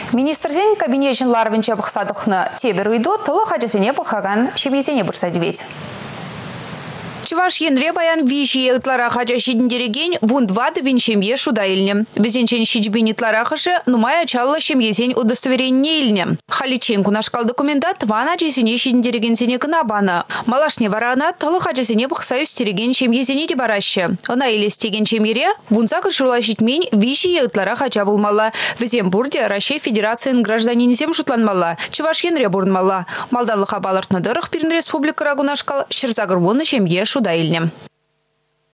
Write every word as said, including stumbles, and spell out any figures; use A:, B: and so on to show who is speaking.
A: Министрден кабинетін ларвинче бұқсадықны тебір үйду тұлы қажасыне бұқаған шемезене бұрсадивет. Чуваш енре баян виши ытлара хача шидіндереген вун два дыбин шемье шуда илне. Безенчен шидбин итлара хаши нумая чалла шемьезен удостоверение илне. Халичен кунашкал документат вана чесене шидіндереген сене кынабана. Малашне варана талы хачасене бұқсаю стереген шемьезене де бараще. Она илестеген шемьере вунца кышула шитмень виши ытлара хача булмала. Везен бурде Россия Федерациян гражданинзем шутланмала. Чуваш енре бурнмала. Малданлыха балартнадырых пирн республика рагунашкал шерзагыр вуны шемье шуда илне.